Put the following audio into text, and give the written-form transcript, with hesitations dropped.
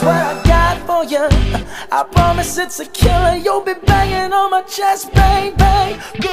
what I got for you. I promise it's a killer. You'll be banging on my chest, bang, bang. Good